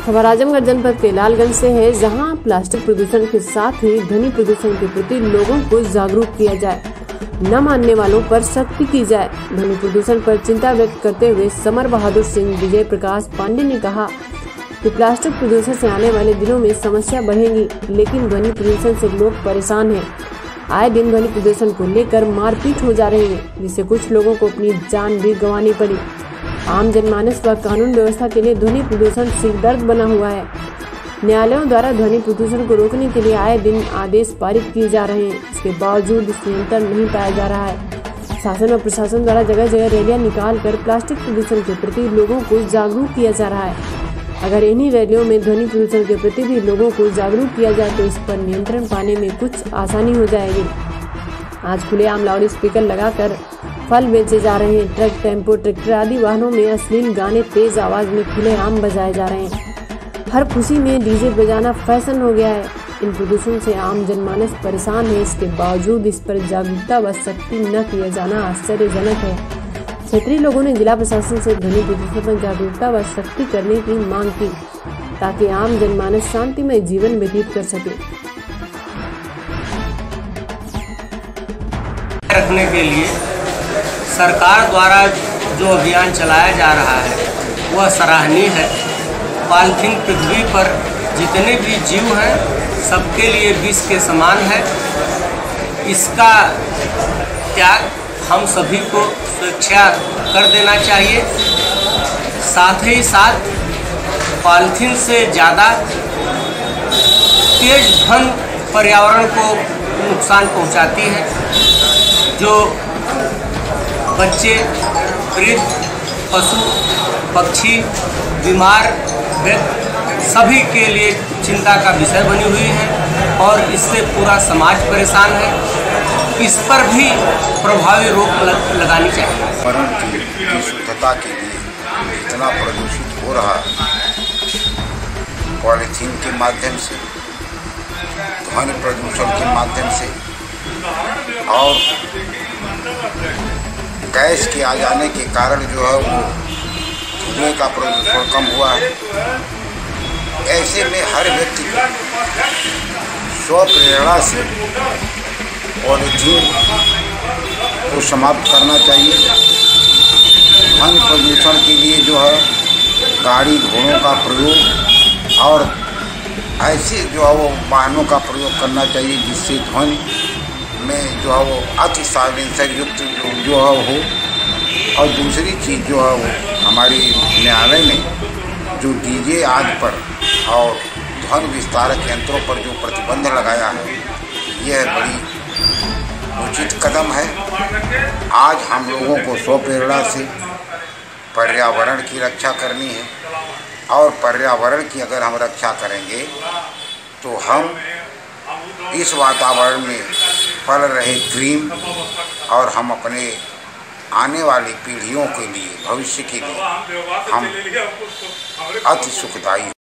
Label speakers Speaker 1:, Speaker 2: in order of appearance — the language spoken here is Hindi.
Speaker 1: खबर आजमगढ़ जनपद के लालगंज से है, जहां प्लास्टिक प्रदूषण के साथ ही ध्वनि प्रदूषण के प्रति लोगों को जागरूक किया जाए, न मानने वालों पर सख्ती की जाए। ध्वनि प्रदूषण पर चिंता व्यक्त करते हुए समर बहादुर सिंह विजय प्रकाश पांडे ने कहा कि प्लास्टिक प्रदूषण से आने वाले दिनों में समस्या बढ़ेगी, लेकिन ध्वनि प्रदूषण से लोग परेशान हैं। आए दिन ध्वनि प्रदूषण को लेकर मारपीट हो जा रही है, जिससे कुछ लोगों को अपनी जान भी गंवानी पड़ी। आम जनमानस व कानून व्यवस्था के लिए ध्वनि प्रदूषण सिरदर्द बना हुआ है। न्यायालयों द्वारा ध्वनि प्रदूषण को रोकने के लिए आए दिन आदेश पारित किए जा रहे हैं, इसके बावजूद इस नियंत्रण नहीं पाया जा रहा है। शासन व प्रशासन द्वारा जगह जगह रैलियां निकालकर प्लास्टिक प्रदूषण के प्रति लोगों को जागरूक किया जा रहा है। अगर इन्हीं रैलियों में ध्वनि प्रदूषण के प्रति भी लोगों को जागरूक किया जाए तो इस पर नियंत्रण पाने में कुछ आसानी हो जाएगी। आज खुलेआम लाउड स्पीकर लगाकर फल बेचे जा रहे हैं। ट्रक, टेम्पो, ट्रैक्टर आदि वाहनों में अश्लील गाने तेज आवाज में खुलेआम बजाए जा रहे हैं। हर खुशी में डीजे बजाना फैशन हो गया है। इन प्रदूषण से आम जनमानस परेशान है, इसके बावजूद इस पर जागरूकता व सख्ती न किया जाना आश्चर्यजनक है। क्षेत्रीय लोगों ने जिला प्रशासन से ध्वनि प्रदूषण पर जागरूकता व सख्ती करने की मांग की, ताकि आम जनमानस शांतिमय जीवन व्यतीत कर सके।
Speaker 2: रखने के लिए सरकार द्वारा जो अभियान चलाया जा रहा है वह सराहनीय है। पॉलीथीन पृथ्वी पर जितने भी जीव हैं सबके लिए विष के समान है। इसका त्याग हम सभी को स्वेच्छा कर देना चाहिए। साथ ही साथ पॉलीथीन से ज़्यादा तेज ध्वनि पर्यावरण को नुकसान पहुंचाती है, जो बच्चे, वृद्ध, पशु, पक्षी, बीमार व्यक्ति सभी के लिए चिंता का विषय बनी हुई है और इससे पूरा समाज परेशान है। इस पर भी प्रभावी रोक लगानी चाहिए।
Speaker 3: पर्यावरण की शुद्धता के लिए इतना प्रदूषित हो रहा है, पॉलीथीन के माध्यम से, ध्वनि प्रदूषण के माध्यम से और गैस के आ जाने के कारण जो है वो धुएं का प्रदूषण कम हुआ है। ऐसे में हर व्यक्ति को स्वप्रेरणा से पॉलीथीन को समाप्त करना चाहिए। ध्वनि प्रदूषण के लिए जो है गाड़ी घोड़ों का प्रयोग और ऐसे जो है वो वाहनों का प्रयोग करना चाहिए, जिससे ध्वनि में जो है वो अति साइलेंसर युक्त जो है हो। और दूसरी चीज़ जो है वो हमारी न्यायालय में जो डीजे आदि पर और ध्वनि विस्तारक यंत्रों पर जो प्रतिबंध लगाया है, यह बड़ी उचित कदम है। आज हम लोगों को स्वप्रेरणा से पर्यावरण की रक्षा करनी है और पर्यावरण की अगर हम रक्षा करेंगे तो हम इस वातावरण में पल रहे क्रीम और हम अपने आने वाली पीढ़ियों के लिए, भविष्य के लिए हम अति सुखदायी